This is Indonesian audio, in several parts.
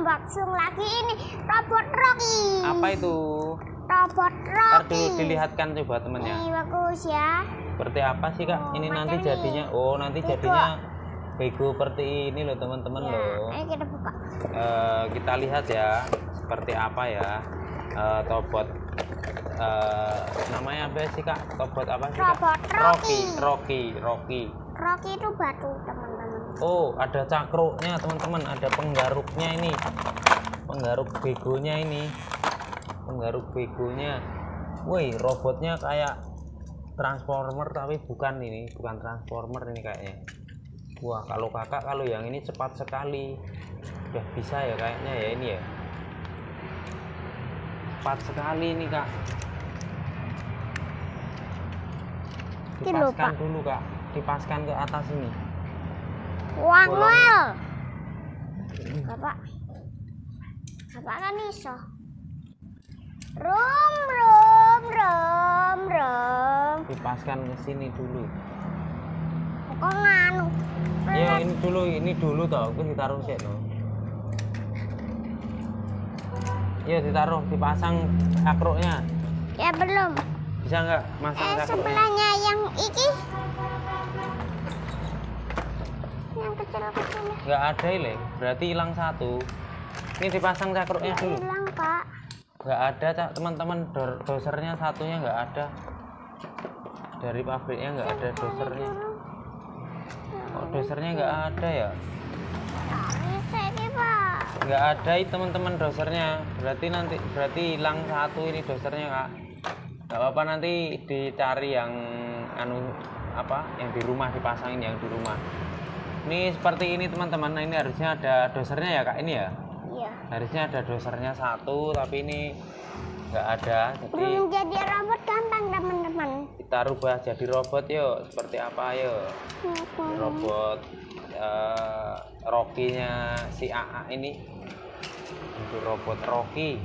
unboxing lagi ini robot Rocky. Apa itu? Robot Ntar Rocky. dulu dilihatkan coba temennya. Ini bagus ya. Seperti apa sih kak? Oh, Ini nanti macam jadinya. ini. Oh nanti Bego. jadinya bego seperti ini loh teman-teman Ya, loh. ayo kita buka. Kita lihat ya seperti apa ya. Robot namanya apa sih kak? Robot apa sih kak? Robot Rocky. Rocky Rocky itu batu teman-teman. Oh ada cakruknya teman-teman, ada penggaruknya ini, penggaruk begonya ini, penggaruk begonya. Woi robotnya kayak transformer tapi bukan, ini bukan transformer ini kayaknya. Wah kalau kakak kalau yang ini cepat sekali, udah bisa ya kayaknya ya ini ya, cepat sekali ini kak. Dipaskan dulu kak, dipaskan ke atas ini. Wangwel. Bapak kan iso. Rum. Dipaskan ke sini dulu. Kok nganu? Ya ini dulu toh, aku ditaruh sih no. Ya ditaruh, dipasang cakruknya. Ya belum. Bisa nggak masang cakruknya? Sebelahnya yang iki. Yang kecil-kecil. Nggak ada ini, berarti hilang satu. Ini dipasang cakruknya dulu. Hilang, Pak. Nggak ada cak teman-teman, dosernya satunya nggak ada. Dari pabriknya nggak ada dosernya. Kok dosernya nggak ada ya? Bisa ini, Pak. Nggak ada teman-teman dosernya. Berarti hilang satu ini dosernya kak. Nggak apa-apa, nanti dicari yang yang di rumah, dipasangin yang di rumah. Ini seperti ini teman-teman. Nah, ini harusnya ada dosernya ya kak ini ya. Iya. Harusnya ada dosernya satu, tapi ini nggak ada. Jadi Belum jadi robot gampang teman-teman. kita rubah jadi robot yuk. Seperti apa yuk? Robot Rocky-nya si AA ini. Untuk robot Rocky.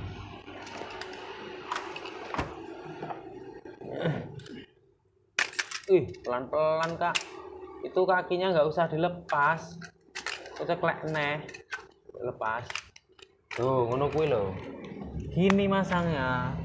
Pelan-pelan kak. Itu kakinya nggak usah dilepas. Itu klek neh. Lepas. Tuh, ngono kuwi lho. Gini masangnya.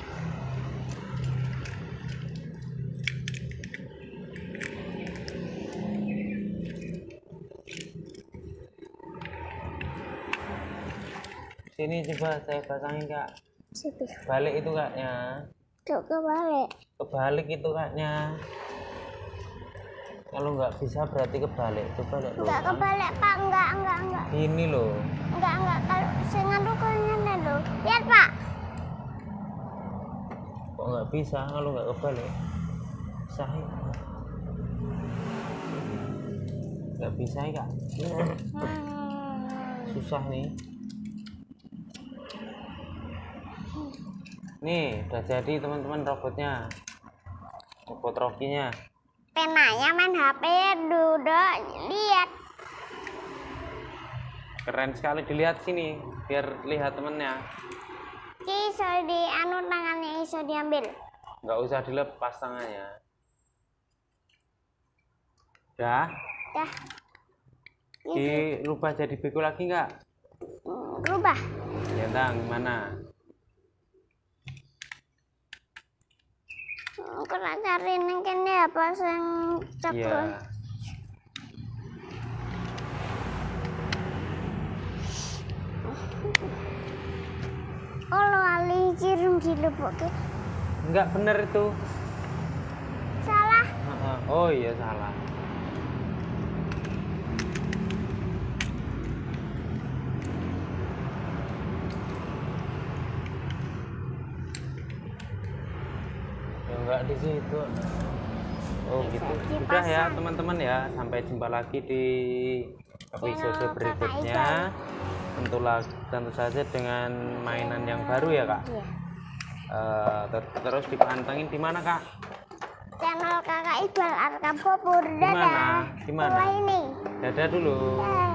Sini coba saya pasangin kak. Balik itu kaknya. Tuh kebalik. Kebalik itu kaknya. Kalau nggak bisa berarti kebalik. Coba lihat. Enggak kebalik, Pak. Enggak. Ini loh. Enggak. Kalau saya ngadu kayaknya loh. Lihat, Pak. Kok nggak bisa kalau nggak kebalik? Bisa ya? Nggak bisa ya kak? Susah nih. Nih udah jadi teman-teman robotnya, robot Rocky-nya. Penanya main HP duduk lihat. Keren sekali, dilihat sini biar lihat temennya. Iso di tangannya iso diambil. Nggak usah dilepas tangannya. Dah. Dirubah jadi beko lagi nggak? Rubah. Ya tang gimana? Kena cari nengkene apa yang Iya. cakul. Kalau ali cirum dilebokke. Nggak bener itu. Salah. Oh iya salah. Enggak di situ. Oh gitu. Sudah ya teman-teman ya, sampai jumpa lagi di episode berikutnya. Tentu saja dengan mainan yang baru ya kak. Iya. Terus dipantengin di mana kak? Channel Kakak Iqbal Arkam Popur. Di mana? Dadah. Di mana? Ini. Dadah dulu. Dadah.